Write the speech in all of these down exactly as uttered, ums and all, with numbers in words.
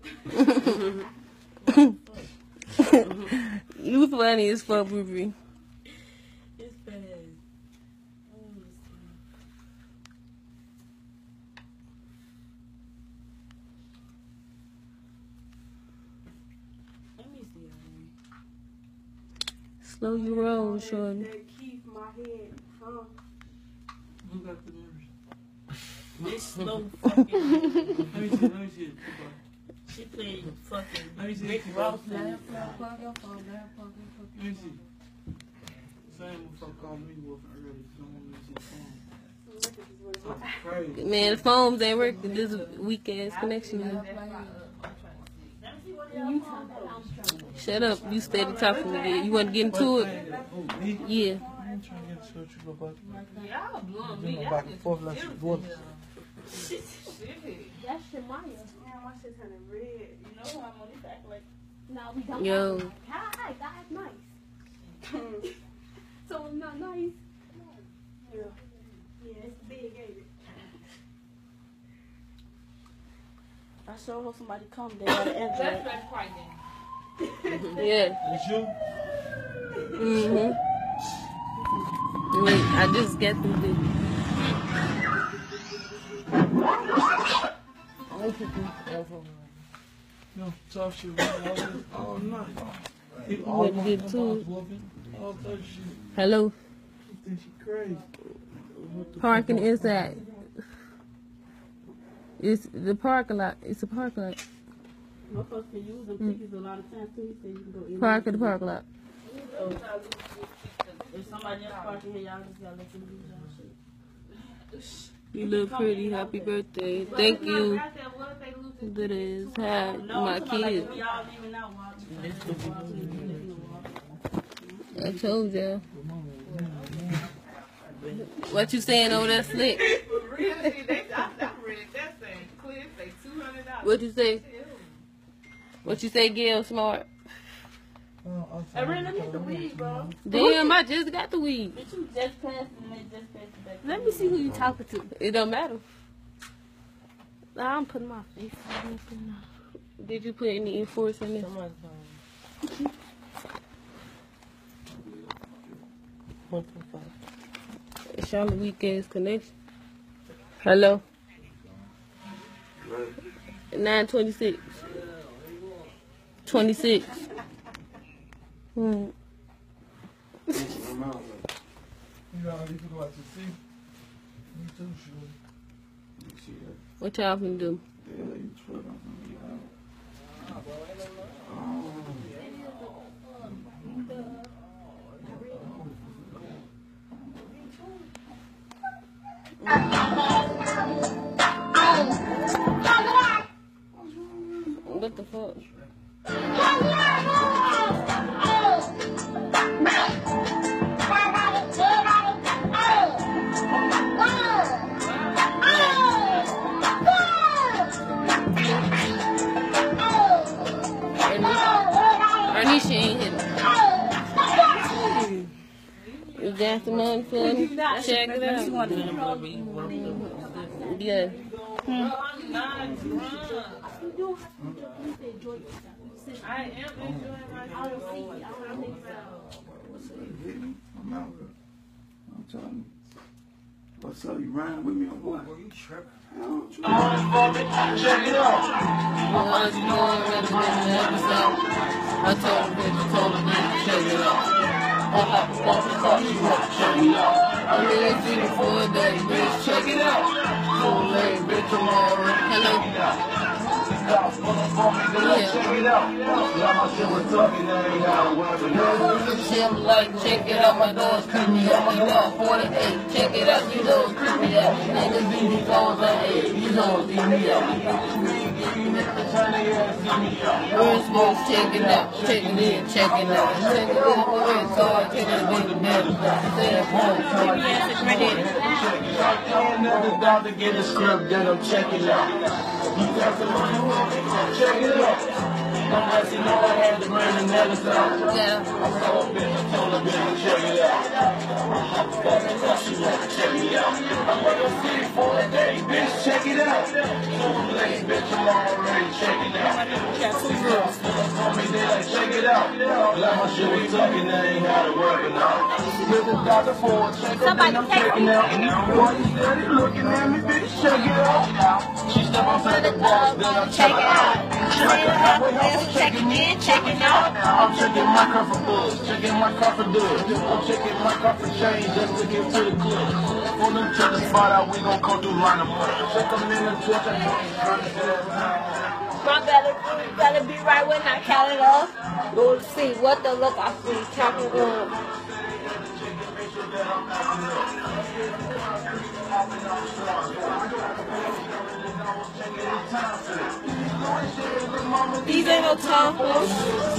You funny as fuck, Ruby. It's fast. Let me see. Slow your roll, shorty. They keep my head, huh? Who got the numbers? This slow fucking. Let me see. Let me see. She played fucking. Let me see. Rick Ross. Let me see. Same motherfucker called me wolfing earlier. Don't want me to see the phone. Crazy. Man, the phones ain't working. This weak ass connection. Here. Shut up. You steady talking to me. You want to get into it? Oh, me? Yeah. I'm trying to get into it. You go back. Y'all blowing You me go out. back and forth like some water. That's Shemaya. Man, my shit turning red. You know how I'm on this act like. No, we don't. Yo. Hi, that's nice. So it's not nice. Yeah. Yeah, it's big, ain't it? I sure hope somebody come there at the Android. Yeah. It's you? Mm-hmm. Wait, I just got through this. No, tough shit. man. All night. He You all ready to get night. to it? All that shit. Hello. She think she crazy. Parking inside. It's the parking lot. It's a parking lot. Motherfuckers can use them tickets a lot of times too. He said you can go in. Park at the parking lot. So, if somebody else parking here, y'all just gotta let them use y'all shit. You look pretty. Happy birthday. Thank you. That is hi, No, my I'm talking about kids. like, y'all leaving out while I told y'all. What you saying over there, Slick? What you say? What you say, Gail Smart? I really need the weed, bro. Damn, I just got the weed. But you just passed and they just passed it back. Let me see who you talking to. It don't matter. I'm putting my face on it. Did you put any enforce in it? Someone's phone. one point five. It's y'all the weekend's connection. Hello? nine twenty-six. twenty-six. Hmm. You know, you can go out to see. Me too, sure. What y'all finna do? Yeah, you trip. What the fuck? Ernisha ain't hit it. You got some money for me? Check it out. Yeah. I am enjoying myself. I'm out here. I'm telling you. What's up? You riding with me or what? Boy, you tripping. I don't trip. Check it out. Once more, rather than the episode, I told him that you told him that you check it out. I have to stop and talk you up, check it out. I'm really thinking for a day, bitch, check it out. Full lane, bitch, tomorrow. Hello. Yeah. Shit like, check it out, my doors creepy up, my door forty-eight, check it out, you know it's creepy up, niggas be me phones like, hey, you know it's beat me up. Where's supposed to check it out, check it in, check it out, check it in, where's hard, check it in, say it, boy, I never doubt to get a script, then I'm checking out. You got the money, check it out. I'm letting you know I had to bring the medicine out. yeah. I'm so big, I told her, baby, check it out. Check me out. I'm gonna see for a day, bitch. Check it out. So late, bitch. I'm already checking out. Got two girls. Told me they like check it out. Like my shit was talking, that ain't how to work it out. With the doctor for a check, Somebody I'm take checking out. Why you steady looking at me, bitch? Check it out. She step outside the box, then I'm Check it out. Check it in, check it out. I'm checking my car for buzz, checking my car for dubs. I'm checking my car for change, just looking to the club. On them to the spot out, we gon' come through line them up. Check them in the torch, I My better, better be right when I count it up. We'll see what the look I see. Count it up. These ain't no tacos.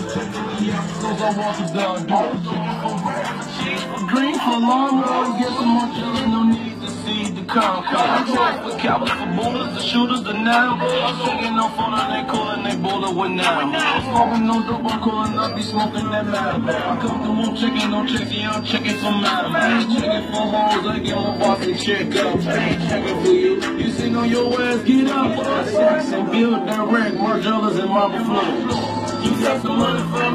Green for long, get some more chillin', no need to see the car. I'm trying for cowards, for bullets, the shooters, the now. I'm taking no photo, they callin', they bullet with now. I'm smoking no dope, I'm calling up, be smoking that matter. I come through, I'm checking, no checks, yeah, I'm checking for matter. I ain't checking for hoes, I get my boss and check up. I ain't checking for you, you sing on your ass, get up. Sex and build that rack, Margielas and marble floors. You got some money for